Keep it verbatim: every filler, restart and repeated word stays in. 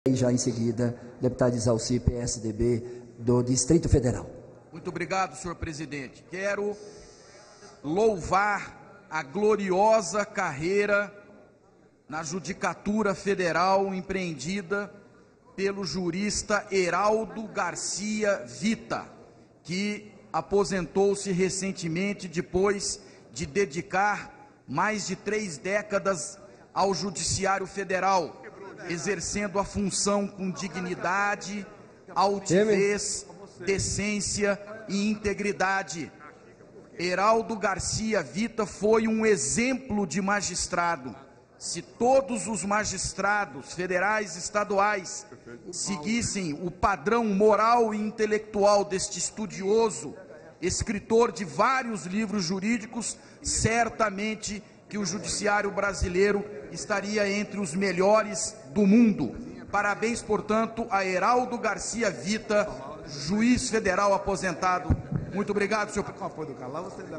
E já em seguida, deputado Isalci, P S D B, do Distrito Federal. Muito obrigado, senhor presidente. Quero louvar a gloriosa carreira na Judicatura Federal empreendida pelo jurista Heraldo Garcia Vita, que aposentou-se recentemente depois de dedicar mais de três décadas ao Judiciário Federal, exercendo a função com dignidade, altivez, decência e integridade. Heraldo Garcia Vita foi um exemplo de magistrado. Se todos os magistrados federais e estaduais seguissem o padrão moral e intelectual deste estudioso, escritor de vários livros jurídicos, certamente que o judiciário brasileiro estaria entre os melhores do mundo. Parabéns, portanto, a Heraldo Garcia Vita, juiz federal aposentado. Muito obrigado, senhor presidente.